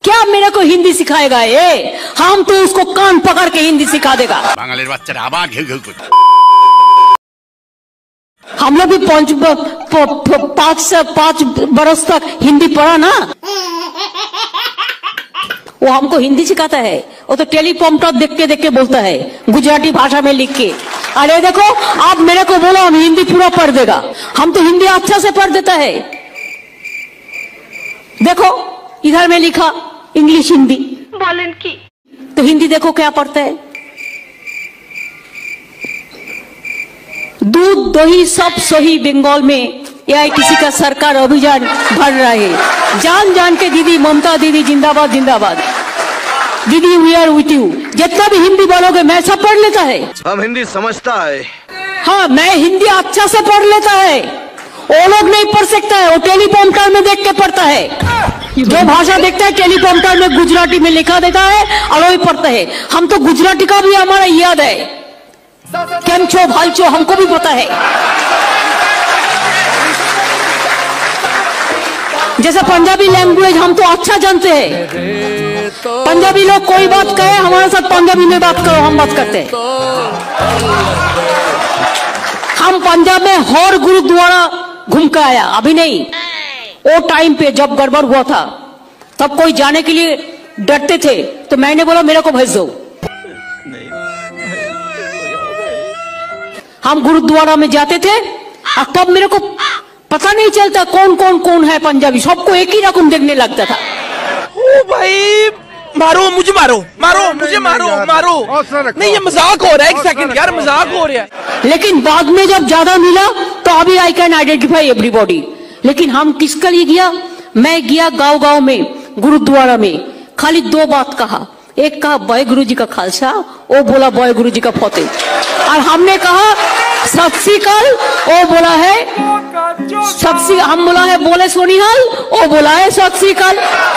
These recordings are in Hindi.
क्या मेरे को हिंदी सिखाएगा ये? हम तो उसको कान पकड़ के हिंदी सिखा देगा। बांग्लादेश बच्चा आबाद घिउ घिउ कुछ। हम लोग भी 5 बरस तक हिंदी पढ़ा ना। वो हमको हिंदी सिखाता है, वो तो टेलीप्रॉम्प्टर देख के बोलता है, गुजराती भाषा में लिख के। अरे देखो, आप मेरे को बोलो हम हिंदी पूरा पढ़ देगा, हम तो हिंदी अच्छा से पढ़ देता है। देखो इधर में लिखा इंग्लिश हिंदी बोलन की, तो हिंदी देखो क्या पढ़ता है। दूध दही सब सही बंगाल में एआईटीसी का सरकार अभियान भर रहा है। जान जान के दीदी, ममता दीदी जिंदाबाद जिंदाबाद। दीदी वी आर विथ यू। जितना भी हिंदी बोलोगे मैं सब पढ़ लेता है। हम हिंदी समझता है। हाँ, मैं हिंदी अच्छा से पढ़ लेता है। वो लोग नहीं पढ़ सकता है, वो टेलीप्रॉम्प्टर में देख के पढ़ता है। जो भाषा देखता है टेलीप्रॉम्प्टर में गुजराती में लिखा देता है और वही पढ़ता है। हम तो गुजराती का भी हमारा याद है, केम छो भाल छो हमको भी पता है। जैसे पंजाबी लैंग्वेज हम तो अच्छा जानते हैं। पंजाबी लोग कोई बात कहे हमारे साथ पंजाबी में बात करो, हम बात करते हैं। हम पंजाब में हर गुरुद्वारा घूम के आया, अभी नहीं, वो टाइम पे जब गड़बड़ हुआ था तब कोई जाने के लिए डरते थे, तो मैंने बोला मेरे को भेज दो। हम गुरुद्वारा में जाते थे और तब मेरे को पता नहीं चलता कौन है पंजाबी, सबको एक ही रकम देखने लगता था। ओ भाई मारो मुझे, मारो मुझे, मारो नहीं, ये मजाक हो रहा है। एक सेकंड यार, मजाक हो रहा है। लेकिन बाद में जब ज्यादा मिला तो अभी आई कैन आइडेंटिफाई एवरीबॉडी। लेकिन हम किसके लिए गया? मैं गया गांव में गुरुद्वारा में, खाली 2 बात कहा। एक कहा बॉय गुरु जी का खालसा, वो बोला बॉय गुरु जी का फतेह। और हमने कहा सत श्री अकाल, वो बोला है हम बोला है बोले सोनिहाल, वो बोला है सत श्री अकाल।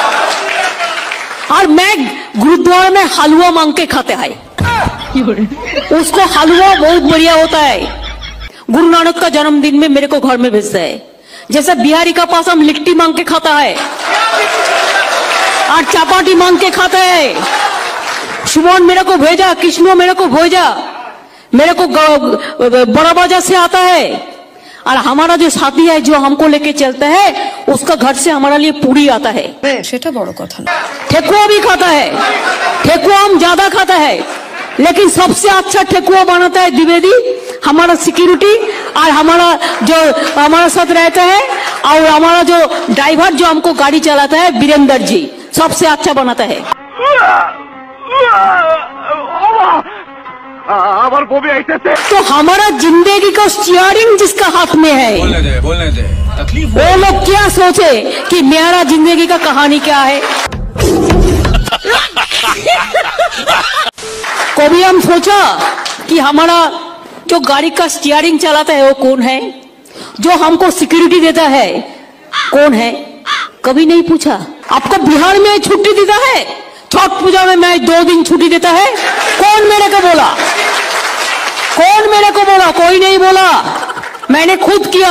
और मैं गुरुद्वारा में हलवा मांग के खाते हैं। उसको हलवा बहुत बढ़िया होता है। गुरु नानक का जन्मदिन में मेरे को घर में भेजता है। जैसे बिहारी का पास हम लिट्टी मांग के खाता है और चपाटी मांग के खाता है। सुमन मेरे को भेजा, कृष्णो मेरे को भेजा, मेरे को बड़ा बाजार से आता है। और हमारा जो साथी है जो हमको लेके चलता है, उसका घर से हमारा लिए पूरी आता है। सेटा बड़ो कथा ना। ठेकुआ भी खाता है, ठेकुआ हम ज्यादा खाता है, लेकिन सबसे अच्छा ठेकुआ बनाता है द्विवेदी, हमारा सिक्योरिटी। और हमारा जो हमारा साथ रहता है, और हमारा जो ड्राइवर जो हमको गाड़ी चलाता है वीरेंद्र जी, सबसे अच्छा बनाता है। तो हमारा जिंदगी का स्टीयरिंग जिसका हाथ में है, बोलने दे तकलीफ। वो लोग क्या सोचे कि मेरा जिंदगी का कहानी क्या है। कभी हम सोचा कि हमारा जो गाड़ी का स्टीयरिंग चलाता है वो कौन है, जो हमको सिक्योरिटी देता है कौन है, कभी नहीं पूछा। आपको बिहार में छुट्टी देता है, छठ पूजा में मैं 2 दिन छुट्टी देता है, कौन मेरे को बोला? कौन मेरे को बोला? कोई नहीं बोला, मैंने खुद किया।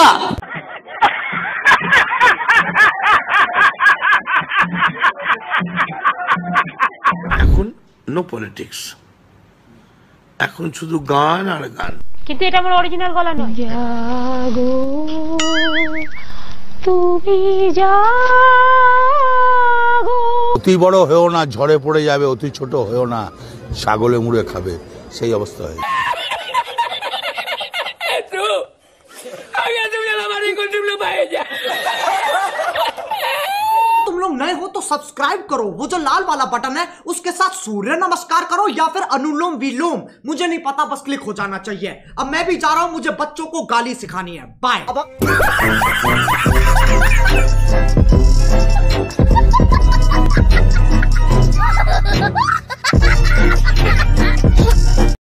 এখন নো পলিটিক্স, এখন শুধু গান আর গান। কিন্তু এটা আমার অরিজিনাল গলা নয়। জাগো তুমি জাগো। অতি বড় হয়েও না, ঝড়ে পড়ে যাবে, অতি ছোট হয়েও না, ছাগলে মুড়ে খাবে, সেই অবস্থা হয়। तुम लोग नए हो तो सब्सक्राइब करो, वो जो लाल वाला बटन है उसके साथ सूर्य नमस्कार करो या फिर अनुलोम विलोम, मुझे नहीं पता, बस क्लिक हो जाना चाहिए। अब मैं भी जा रहा हूं, मुझे बच्चों को गाली सिखानी है। बाय।